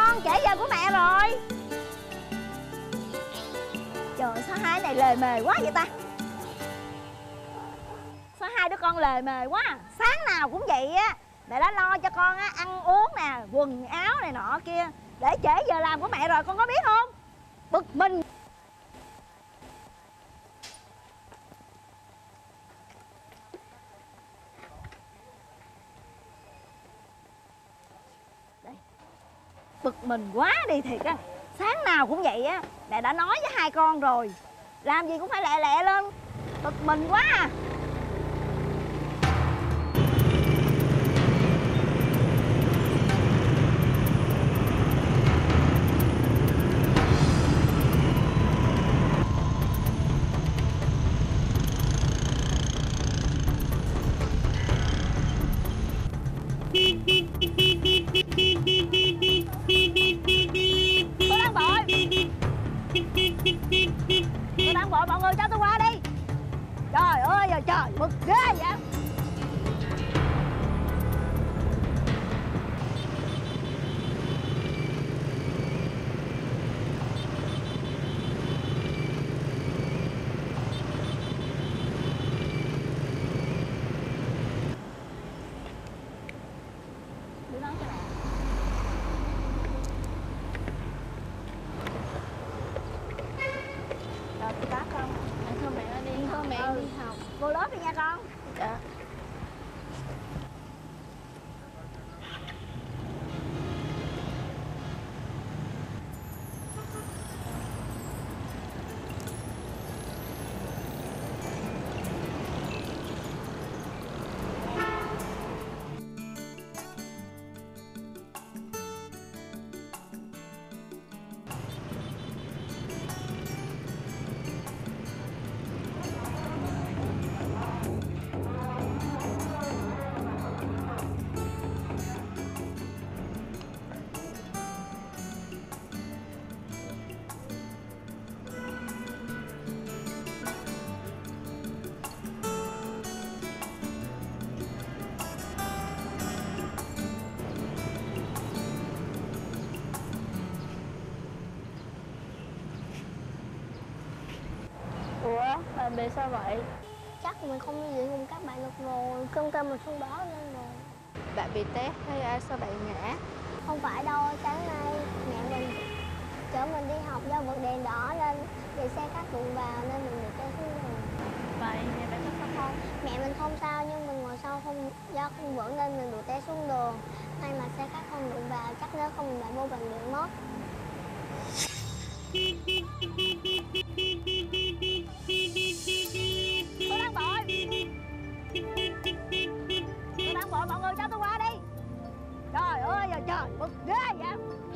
con, trễ giờ của mẹ rồi. Trời, sao hai này lề mề quá vậy ta? Sao hai đứa con lề mề quá? Sáng nào cũng vậy á. Mẹ đã lo cho con á, ăn uống nè, quần áo này nọ kia, để trễ giờ làm của mẹ rồi, con có biết không? Bực mình. Đây. Bực mình quá đi thiệt á. Sáng nào cũng vậy á. Mẹ đã nói với hai con rồi, làm gì cũng phải lẹ lẹ lên. Bực mình quá à. Tôi đang vội. Tôi đang vội, mọi người cho tôi qua đi. Trời ơi trời, trời bực ghê vậy. Vô lớp đi nha con. Dạ. Bạn bị sao vậy? Chắc mình không đi cùng các bạn được rồi. Cơm cơm mình không báo lên rồi. Bạn bị té hay sao bạn ngã? Không phải đâu, sáng nay mẹ mình chở mình đi học do bật đèn đỏ lên để xe khách đụng vào nên mình bị té xuống đường. Vậy mẹ bạn có sao không? Mẹ mình không sao nhưng mình ngồi sau không do không vững nên mình bị té xuống đường. May mà xe khách không đụng vào, chắc nếu không mình lại vô bệnh viện mất. Tôi đang vội. Tôi đang vội, mọi người cho tôi qua đi. Trời ơi trời, trời bực ghê vậy.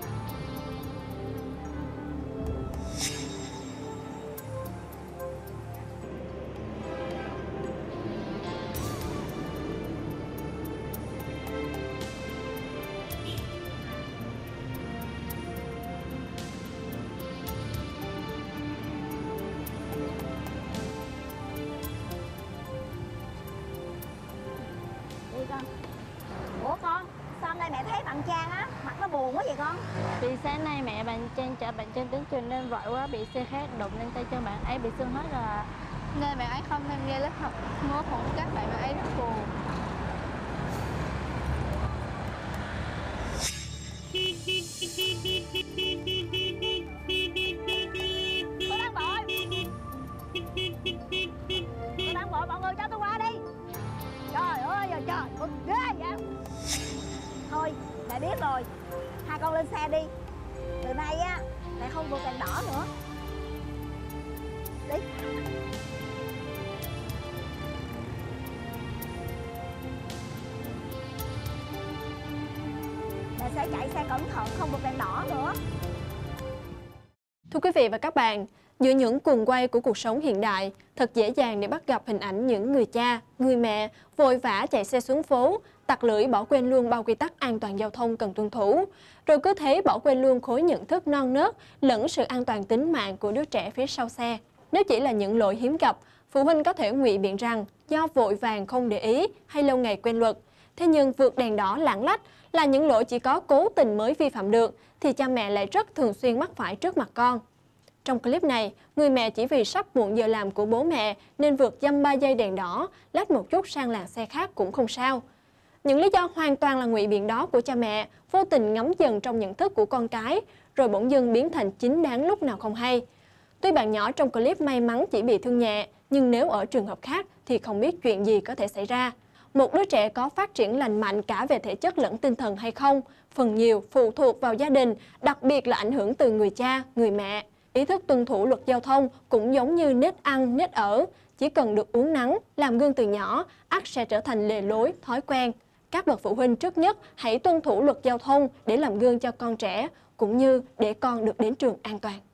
Con. Ủa con, sao hôm nay mẹ thấy bạn Trang á, mặt nó buồn quá vậy con? Vì sáng nay mẹ bạn Trang chở bạn Trang đến trường nên vội quá bị xe khác đụng lên tay chân bạn ấy bị sưng hết rồi. Nên bạn ấy không tham gia lớp học múa cùng các bạn ấy rất buồn. Tôi đang vội. Tôi đang vội, mọi người cho tôi qua đi. Trời ơi trời, trời bực ghê vậy. Thôi mẹ biết rồi, hai con lên xe đi. Từ nay á mẹ không vượt đèn đỏ nữa. Đi. Mẹ sẽ chạy xe cẩn thận, không vượt đèn đỏ nữa. Thưa quý vị và các bạn, giữa những cuồng quay của cuộc sống hiện đại, thật dễ dàng để bắt gặp hình ảnh những người cha, người mẹ vội vã chạy xe xuống phố, tặc lưỡi bỏ quên luôn bao quy tắc an toàn giao thông cần tuân thủ, rồi cứ thế bỏ quên luôn khối nhận thức non nớt lẫn sự an toàn tính mạng của đứa trẻ phía sau xe. Nếu chỉ là những lỗi hiếm gặp, phụ huynh có thể ngụy biện rằng do vội vàng không để ý hay lâu ngày quên luật. Thế nhưng vượt đèn đỏ lạng lách là những lỗi chỉ có cố tình mới vi phạm được thì cha mẹ lại rất thường xuyên mắc phải trước mặt con. Trong clip này, người mẹ chỉ vì sắp muộn giờ làm của bố mẹ nên vượt dăm 3 giây đèn đỏ, lách một chút sang làn xe khác cũng không sao. Những lý do hoàn toàn là ngụy biện đó của cha mẹ, vô tình ngấm dần trong nhận thức của con cái, rồi bỗng dưng biến thành chính đáng lúc nào không hay. Tuy bạn nhỏ trong clip may mắn chỉ bị thương nhẹ, nhưng nếu ở trường hợp khác thì không biết chuyện gì có thể xảy ra. Một đứa trẻ có phát triển lành mạnh cả về thể chất lẫn tinh thần hay không, phần nhiều phụ thuộc vào gia đình, đặc biệt là ảnh hưởng từ người cha, người mẹ. Ý thức tuân thủ luật giao thông cũng giống như nết ăn, nết ở. Chỉ cần được uốn nắn, làm gương từ nhỏ, ắt sẽ trở thành lề lối, thói quen. Các bậc phụ huynh trước nhất hãy tuân thủ luật giao thông để làm gương cho con trẻ, cũng như để con được đến trường an toàn.